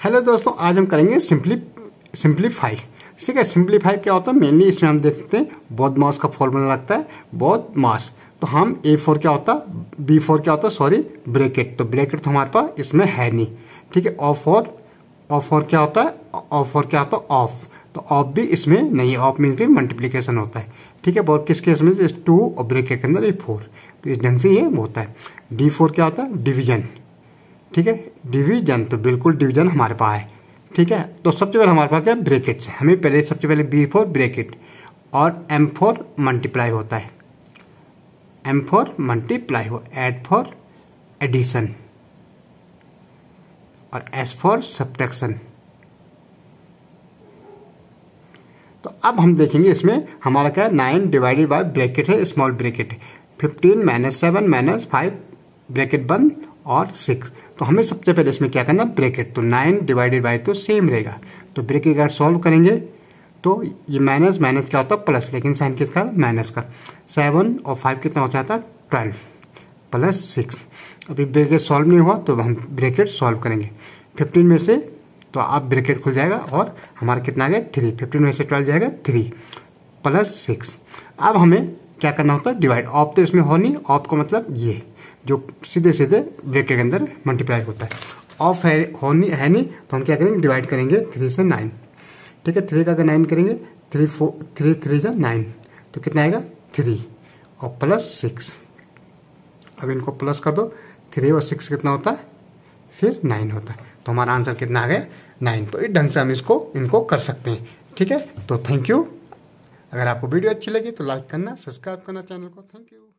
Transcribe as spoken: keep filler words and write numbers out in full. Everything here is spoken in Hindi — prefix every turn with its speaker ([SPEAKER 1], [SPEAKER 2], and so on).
[SPEAKER 1] हेलो दोस्तों, आज हम करेंगे सिंपली सिंपलीफाई। ठीक है, सिंपलीफाई क्या होता है? मेनली इसमें हम देखते हैं बोथ मास का फॉर्मूला लगता है, बोथ मास। तो हम ए फोर क्या होता है, बी फोर क्या होता है, सॉरी ब्रैकेट। तो ब्रैकेट तो हमारे पास इसमें है नहीं। ठीक है, ऑफ फोर ऑफ फोर क्या होता है, ऑफ फोर क्या होता है, ऑफ। तो ऑफ भी इसमें नहीं है, ऑफ मीन भी मल्टीप्लीकेशन होता है। ठीक है, बहुत किस केस में, टू और ब्रैकेट के अंदर ए फोर। तो इस ढंग से ये होता है। डी फोर क्या होता है, डिवीजन। ठीक है, डिवीजन, तो बिल्कुल डिवीजन हमारे पास है। ठीक है, तो सबसे पहले हमारे पास क्या ब्रैकेट्स है। हमें पहले सबसे पहले बी फोर ब्रैकेट और एम फोर मल्टीप्लाई होता है, एम फोर मल्टीप्लाई हो, एड फोर एडिशन और एस फोर सब्ट्रैक्शन। तो अब हम देखेंगे इसमें हमारा क्या है, नाइन डिवाइडेड बाय ब्रैकेट है, स्मॉल ब्रैकेट है, fifteen minus seven minus five bracket one और सिक्स। तो हमें सबसे पहले इसमें क्या करना, ब्रैकेट। तो नाइन डिवाइडेड बाय तो सेम रहेगा, तो ब्रैकेट अगर सॉल्व करेंगे तो ये माइनस माइनस क्या होता है प्लस, लेकिन साइन किसका, माइनस का। सेवन और फाइव कितना हो जाता है, ट्वेल्व प्लस सिक्स। अभी ब्रैकेट सॉल्व नहीं हुआ तो हम ब्रैकेट सॉल्व करेंगे। फिफ्टीन में से तो अब ब्रैकेट खुल जाएगा और हमारा कितना आ गया, थ्री। फिफ्टीन में से ट्वेल्व जाएगा, थ्री प्लस सिक्स। अब हमें क्या करना होता है, डिवाइड। ऑफ तो इसमें हो नहीं, ऑफ का मतलब ये जो सीधे सीधे ब्रैकेट के अंदर मल्टीप्लाई होता है। ऑफ है हो नहीं है नहीं, तो हम क्या करेंगे, डिवाइड करेंगे थ्री से नाइन। ठीक है, थ्री का अगर नाइन करेंगे, थ्री फोर थ्री थ्री से नाइन, तो कितना आएगा, थ्री और प्लस सिक्स। अब इनको प्लस कर दो, थ्री और सिक्स कितना होता है, फिर नाइन होता है। तो हमारा आंसर कितना आ गया, नाइन। तो इस ढंग से हम इसको इनको कर सकते हैं। ठीक है, तो थैंक यू। अगर आपको वीडियो अच्छी लगी तो लाइक करना, सब्सक्राइब करना चैनल को। Thank you.